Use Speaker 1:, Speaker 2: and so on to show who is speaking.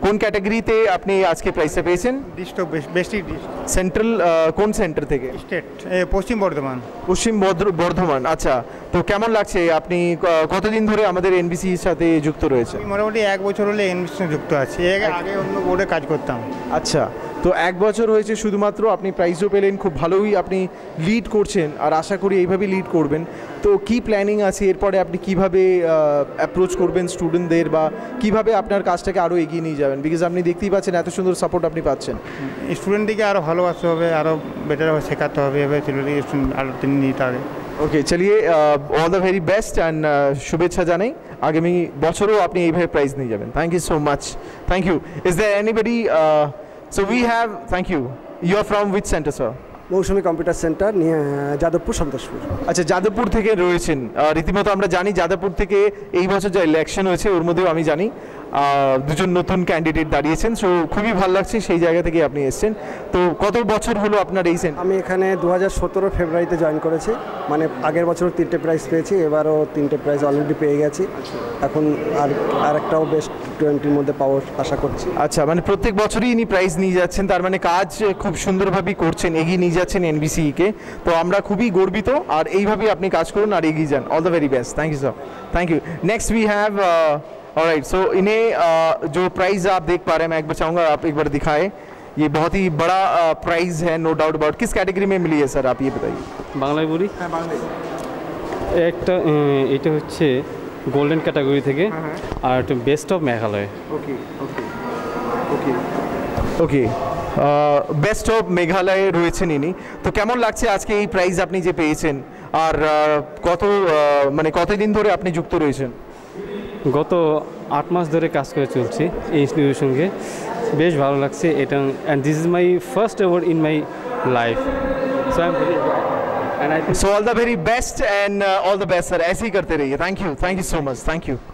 Speaker 1: কোন ক্যাটাগরিতে আপনি আজকে প্রাইজটা পেয়েছেন?
Speaker 2: ডিস্ট্রিক্ট
Speaker 1: সেন্ট্রাল কোন সেন্টার থেকে?
Speaker 2: স্টেট পশ্চিম বর্ধমান।
Speaker 1: পশ্চিম বর্ধমান, আচ্ছা। তো কেমন লাগছে, আপনি কতদিন ধরে আমাদের এনবিসির সাথে যুক্ত রয়েছে?
Speaker 2: মোটামুটি 1 বছর হলে এনবিসির যুক্ত আছি, আগে অন্য বোর্ডে কাজ করতাম।
Speaker 1: আচ্ছা, তো 1 বছর হয়েছে শুধুমাত্র, আপনি প্রাইজও পেলেন, খুব ভালোই আপনি লিড করছেন আর আশা করি এইভাবেই লিড করবেন। তো কি প্ল্যানিং আছে এরপরে, আপনি কিভাবে অ্যাপ্রোচ করবেন স্টুডেন্টদের বা কিভাবে আপনার কাজটাকে আরও এগিয়ে নিয়ে যাবেন? বিকজ আপনি দেখতেই পাচ্ছেন এত সুন্দর সাপোর্ট আপনি পাচ্ছেন।
Speaker 2: স্টুডেন্টদেরকে আরও ভালোবাসতে হবে, আরও বেটারভাবে শেখাতে হবে, এভাবে স্টুডেন্ট আরও তিনি নিতে হবে।
Speaker 1: ওকে, চলিয়ে all the very best and শুভেচ্ছা জানাই, আগামী বছরও আপনি এইভাবে প্রাইজ নিয়ে যাবেন। Thank you so much, thank you. Is there anybody? So we have, thank you. You are from which center sir?
Speaker 3: Mousumi computer center, Jadavpur, Santoshpur.
Speaker 1: আচ্ছা, যাদবপুর থেকে রয়েছেন। রীতিমতো আমরা জানি যাদবপুর থেকে এই বছর যে ইলেকশন হয়েছে ওর মধ্যেও আমি জানি দুজন নতুন ক্যান্ডিডেট দাঁড়িয়েছেন, সো খুবই ভালো লাগছে সেই জায়গা থেকে আপনি এসেছেন। তো কত বছর হলো আপনার এই সেন্টার?
Speaker 3: আমি এখানে 2017 ফেব্রুয়ারিতে জয়েন করেছি, মানে আগের বছর 3টে প্রাইজ পেয়েছি, এবারও 3টে প্রাইজ অলরেডি পেয়ে গেছি। এখন আরেকটাও বেস্ট 20-র মধ্যে পাওয়ার আশা করছি।
Speaker 1: আচ্ছা, মানে প্রত্যেক বছরই ইনি প্রাইজ নিয়ে যাচ্ছেন, তার মানে কাজ খুব সুন্দরভাবেই করছেন, এগিয়ে নিয়ে যাচ্ছেন এনবিসিকে। তো আমরা খুবই গর্বিত, আর এইভাবেই আপনি কাজ করুন আর এগিয়ে যান। All the very best, thank you sir, thank you. Next we have alright, so इन्हें जो प्राइज़ आप देख पा रहे हैं, मैं एक बार चाहूँगा आप एक बार दिखाएं। ये बहुत ही बड़ा प्राइज़ है, नो डाउट अबाउट। किस कैटेगरी में मिली है सर, आप ये बताइए।
Speaker 4: বাংলায় বলি,
Speaker 1: হ্যাঁ বাংলায়।
Speaker 4: একটা এটা হচ্ছে গোল্ডেন ক্যাটাগরি থেকে, আর একটা best of Meghalaya.
Speaker 1: Okay okay okay okay, best of মেঘালয়ে রয়েছেন ইনি। তো কেমন লাগছে আজকে এই প্রাইজ আপনি যে পেয়েছেন, আর মানে কতদিন ধরে আপনি যুক্ত রয়েছেন?
Speaker 4: গত 8 মাস ধরে কাজ করে চলছি এই ইনস্টিটিউটের সঙ্গে, বেশ ভালো লাগছে এটা। And this is my first award in my life, so I am very and I think
Speaker 1: so all the very best and all the best sir, ऐसे ही करते रहिए। Thank you so much, thank you.